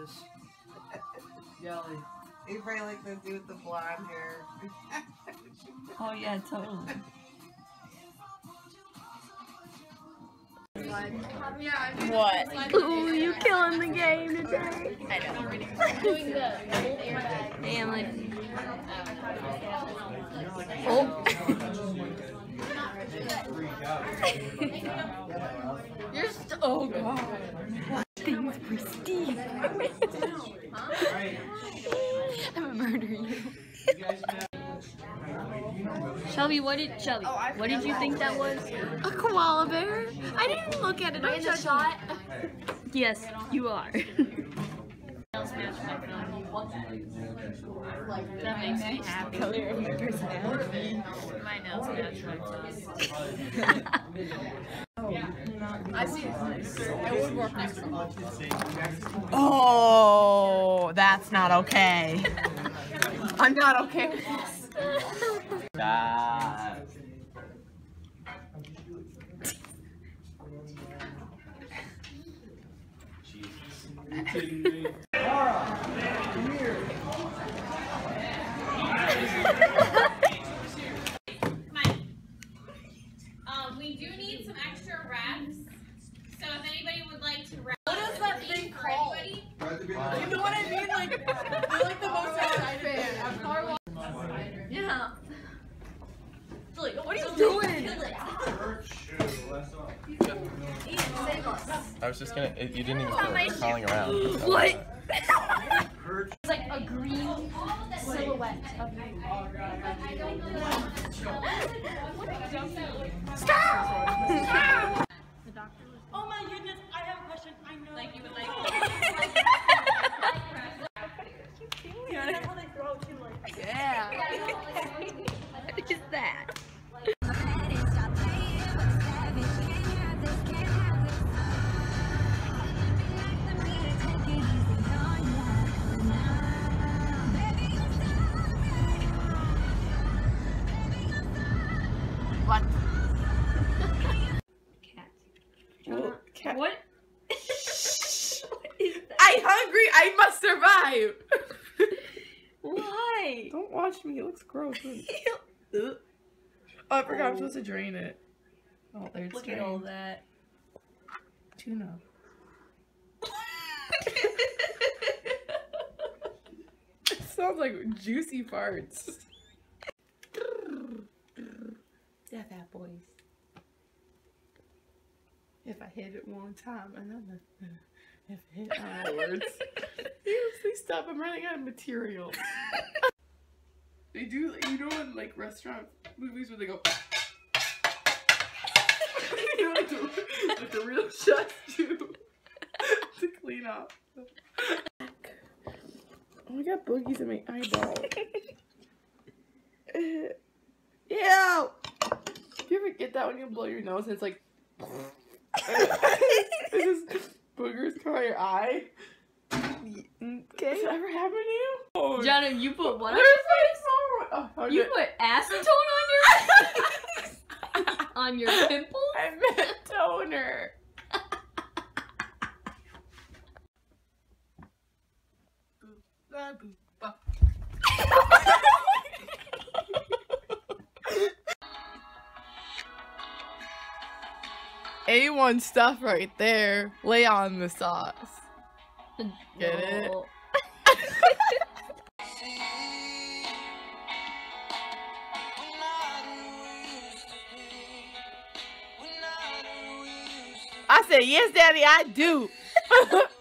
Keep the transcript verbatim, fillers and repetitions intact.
this jelly. You probably like the dude with the blonde hair. Oh yeah, totally. What? Ooh, you killing the game today. I know. Doing the airbag. Damn it. Oh. You're st- oh god. Things pristine. I'm gonna murder you. Shelby, what did Shelby? Oh, what did you think that was? A koala bear? I didn't look at it. Am I in the shot? Yes, you are. That makes me happy. Color of my personality. My nails match my I see it would work next time. Oh, that's not okay. I'm not okay with this. Ah. Jesus. Um, we do need some extra wraps. So if anybody would like to wrap, What is that thing called? Anybody? You know what I mean? Like, you're like the most excited fan. Yeah. Like, what are you doing? I was just gonna. It, you didn't even start crawling around. What? It's like a green silhouette of you. Stop! Oh my goodness, I have a question. I know. Like you would like. Yeah, that's how they throw it too, like. Yeah. What is that? What? Cat. Well, cat. What? I'm hungry. I must survive. Why? Don't watch me. It looks gross. Oh, I forgot I'm supposed to drain it. Oh, there's Look at all that. tuna. It sounds like juicy farts. Yeah, fat boys. If I hit it one time, another. If I hit my words. Please stop. I'm running out of material. They do, you know, in like restaurant movies where they go. You know, like the, like the real chefs do to clean up. Oh, I got boogies in my eyeball. Ew! Do you ever get that when you blow your nose and it's like. It's just boogers come out your eye? Okay. Does that ever happen to you? Oh. Jonna, you put what on Where's your my phone? Oh, You okay. put acetone on your on your pimples? I meant toner. A one stuff right there. Lay on the sauce. Get it? Oh. I said, yes, Daddy, I do.